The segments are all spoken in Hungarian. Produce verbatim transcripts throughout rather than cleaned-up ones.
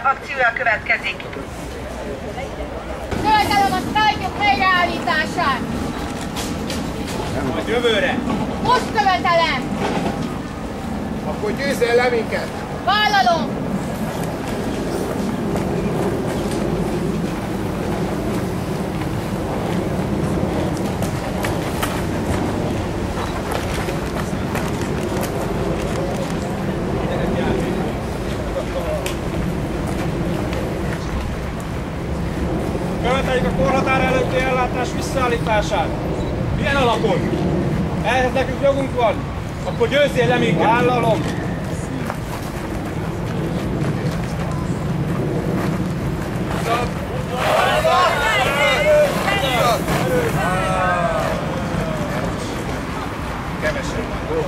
akciója következik. Követelem a sztrájkok helyreállítását! A jövőre! Most követelem! Akkor győzzél le minket! Vállalom! Követeljük a korhatár előtti ellátás visszaállítását. Milyen alapon? Ehhez nekünk jogunk van. Akkor győzzél le minket! Vállalom! Kevesen van.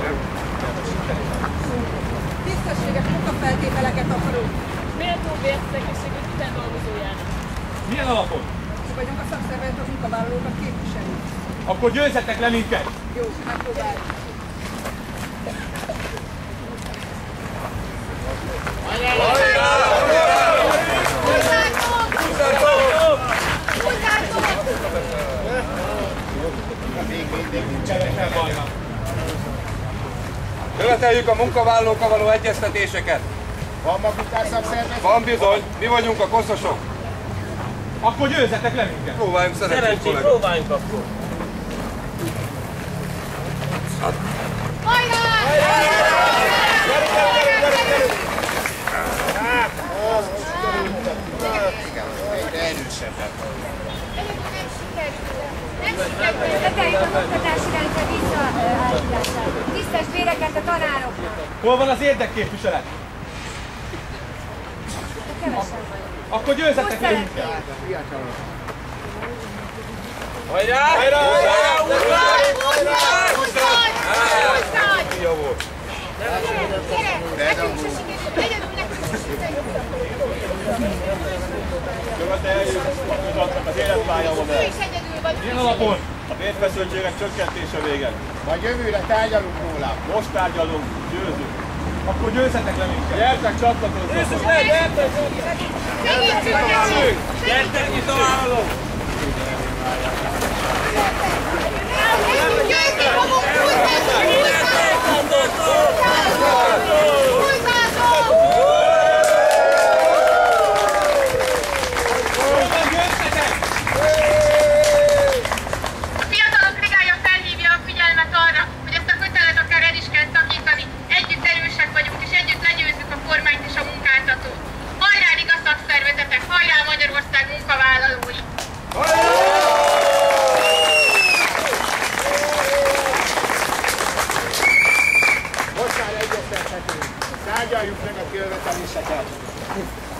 Tisztességes munkafeltételeket akarunk. Méltó bérszegészségű után dolgozójának. Milyen alapon? Mi vagyunk a szakszervezet, a munkavállalókat képviseljük. Akkor győzzetek le minket! Jó, megpróbáljuk. Követeljük a munkavállalókkal való egyeztetéseket. Van maguknál szakszervezet? Van bizony, mi vagyunk a koszosok. Akkor győzzetek le minket! Próbáljunk szerencsét, kollega. Próbáljunk akkor! Hajrá! Egyre erősebben. Követeljük az oktatási rendszer visszaállítását. Tisztes béreket a tanároknak. Hol van az érdekképviselet? Kevesen vagy. Akkor győzzetek le minket! Fiatalok. Hajrá! Hajrá! Jó volt. Követeljük az életpálya modell. Milyen alapon? A bérfeszültségek csökkentése véget. Majd jövőre tárgyalunk róla. Most tárgyalunk, győzünk. Akkor győzzetek le minket! Gyertek, csatlakozzatok! Győzzük le, gyertek! Segítsünk! Gyertek, itt a vállalók! Győzni fogunk! A Fiatalok Ligája felhívja a figyelmet arra, hogy ezt a kötelet akár el is kell szakítani. Együtt erősek vagyunk, és együtt legyőzzük a kormányt és a munkáltatót. Hajrá, liga szakszervezetek! Hajrá, Magyarország munkavállalói! Most már egyeztethetünk. Tárgyaljuk meg a követeléseket.